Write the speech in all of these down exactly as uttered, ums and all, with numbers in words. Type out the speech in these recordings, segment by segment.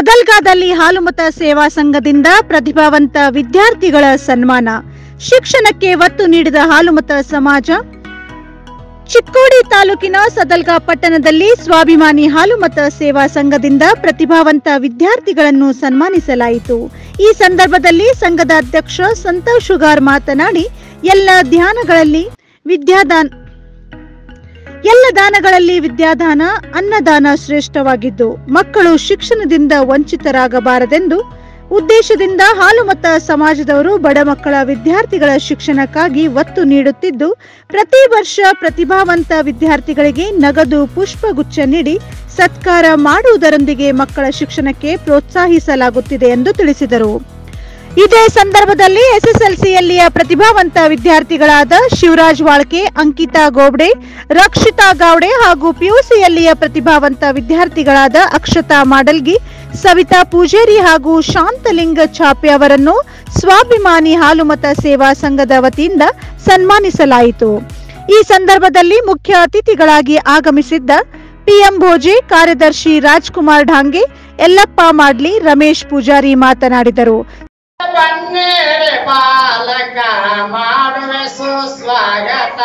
ಸದಲ್ಗಾದಲ್ಲಿ ಹಾಲುಮತ ಸೇವಾ ಸಂಘದಿಂದ ಪ್ರತಿಭಾವಂತ ವಿದ್ಯಾರ್ಥಿಗಳ ಸನ್ಮಾನ. ಶಿಕ್ಷಣಕ್ಕೆ ಒತ್ತು ನೀಡಿದ ಹಾಲುಮತ ಸಮಾಜ. ಚಿಕ್ಕೋಡಿ ತಾಲೂಕಿನ ಸದಲ್ಗಾ ಪಟ್ಟಣದಲ್ಲಿ ಸ್ವಾಭಿಮಾನಿ ಹಾಲುಮತ ಸೇವಾ ಸಂಘದಿಂದ ಪ್ರತಿಭಾವಂತ ವಿದ್ಯಾರ್ಥಿಗಳನ್ನು ಸನ್ಮಾನಿಸಲಾಯಿತು. ಈ ಸಂದರ್ಭದಲ್ಲಿ ಸಂಘದ ಅಧ್ಯಕ್ಷ ಸಂತೋಷ್ ಶುಗಾರ್ ಮಾತನಾಡಿ, ಎಲ್ಲ ಧ್ಯಾನಗಳಲ್ಲಿ ವಿದ್ಯಾದಾನ ಎಲ್ಲ ದಾನಗಳಲ್ಲಿ ವಿದ್ಯಾದಾನ ಅನ್ನದಾನ ಶ್ರೇಷ್ಠವಾಗಿದ್ದು ಮಕ್ಕಳು ಶಿಕ್ಷಣದಿಂದ ವಂಚಿತರಾಗಬಾರದೆಂದು ಉದ್ದೇಶದಿಂದ ಹಾಲುಮತ ಸಮಾಜದವರು ಬಡ ಮಕ್ಕಳ ವಿದ್ಯಾರ್ಥಿಗಳ ಶಿಕ್ಷಣಕ್ಕಾಗಿ ಒತ್ತು ನೀಡುತ್ತಿದ್ದು ಪ್ರತಿ ವರ್ಷ ಪ್ರತಿಭಾವಂತ ವಿದ್ಯಾರ್ಥಿಗಳಿಗೆ ನಗದು ಪುಷ್ಪಗುಚ್ಛ ನೀಡಿ ಸತ್ಕಾರ ಮಾಡುವುದರೊಂದಿಗೆ ಮಕ್ಕಳ ಶಿಕ್ಷಣಕ್ಕೆ ಪ್ರೋತ್ಸಾಹಿಸಲಾಗುತ್ತಿದೆ ಎಂದು ತಿಳಿಸಿದರು. ಇದೇ ಸಂದರ್ಭದಲ್ಲಿ ಎಸ್ಎಸ್ಎಲ್ಸಿಯಲ್ಲಿಯ ಪ್ರತಿಭಾವಂತ ವಿದ್ಯಾರ್ಥಿಗಳಾದ ಶಿವರಾಜ್ ವಾಳ್ಕೆ, ಅಂಕಿತಾ ಗೋಬ್ಡೆ, ರಕ್ಷಿತಾ ಗಾವ್ಡೆ ಹಾಗೂ ಪಿಯುಸಿಯಲ್ಲಿಯ ಪ್ರತಿಭಾವಂತ ವಿದ್ಯಾರ್ಥಿಗಳಾದ ಅಕ್ಷತಾ ಮಾಡಲ್ಗಿ, ಸವಿತಾ ಪೂಜೇರಿ ಹಾಗೂ ಶಾಂತಲಿಂಗ ಛಾಪೆ ಅವರನ್ನು ಸ್ವಾಭಿಮಾನಿ ಹಾಲುಮತ ಸೇವಾ ಸಂಘದ ವತಿಯಿಂದ ಸನ್ಮಾನಿಸಲಾಯಿತು. ಈ ಸಂದರ್ಭದಲ್ಲಿ ಮುಖ್ಯ ಅತಿಥಿಗಳಾಗಿ ಆಗಮಿಸಿದ್ದ ಪಿಎಂ ಭೋಜೆ, ಕಾರ್ಯದರ್ಶಿ ರಾಜ್ಕುಮಾರ್ ಢಾಂಗೆ, ಯಲ್ಲಪ್ಪ ಮಾಡ್ಲಿ, ರಮೇಶ್ ಪೂಜಾರಿ ಮಾತನಾಡಿದರು. ಬನ್ನೇರೆ ಬಾಲಕ ಮಾಡುವೆ ಸುಸ್ವಾಗತ,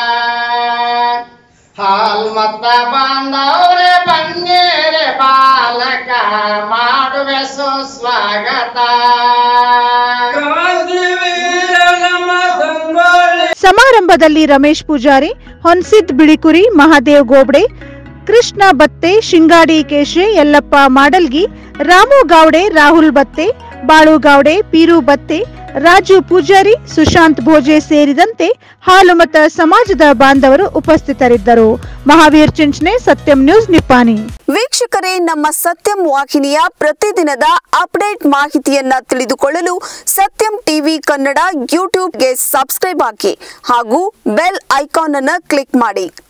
ಹಾಲ್ಮತ ಬಾಂಧವರೇ ಬನ್ನೇರೆ ಬಾಲಕ ಮಾಡುವೆ ಸುಸ್ವಾಗತ. ಸಮಾರಂಭದಲ್ಲಿ ರಮೇಶ್ ಪೂಜಾರಿ, ಹೊನ್ಸಿದ್ ಬಿಳಿಕುರಿ, ಮಹಾದೇವ್ ಗೋಬ್ಡೆ, ಕೃಷ್ಣ ಬತ್ತೆ, ಶಿಂಗಾಡಿ ಕೇಶೆ, ಯಲ್ಲಪ್ಪ ಮಾಡಲ್ಗಿ, ರಾಮು ಗಾವ್ಡೆ, ರಾಹುಲ್ ಬತ್ತೆ, ಬಾಳು ಗಾವ್ಡೆ, ಪೀರು ಬತ್ತೆ, ರಾಜು ಪೂಜಾರಿ, ಸುಶಾಂತ್ ಭೋಜೆ ಸೇರಿದಂತೆ ಹಾಲುಮತ ಸಮಾಜದ ಬಾಂಧವರು ಉಪಸ್ಥಿತರಿದ್ದರು. ಮಹಾವೀರ್ ಚಿಂಚನೆ, ಸತ್ಯಂ ನ್ಯೂಸ್, ನಿಪ್ಪಾಣಿ. ವೀಕ್ಷಕರೇ, ನಮ್ಮ ಸತ್ಯಂ ವಾಹಿನಿಯ ಪ್ರತಿದಿನದ ಅಪ್ಡೇಟ್ ಮಾಹಿತಿಯನ್ನ ತಿಳಿದುಕೊಳ್ಳಲು ಸತ್ಯಂ ಟಿವಿ ಕನ್ನಡ ಯೂಟ್ಯೂಬ್ಗೆ ಸಬ್ಸ್ಕ್ರೈಬ್ ಹಾಕಿ ಹಾಗೂ ಬೆಲ್ ಐಕಾನ್ ಅನ್ನು ಕ್ಲಿಕ್ ಮಾಡಿ.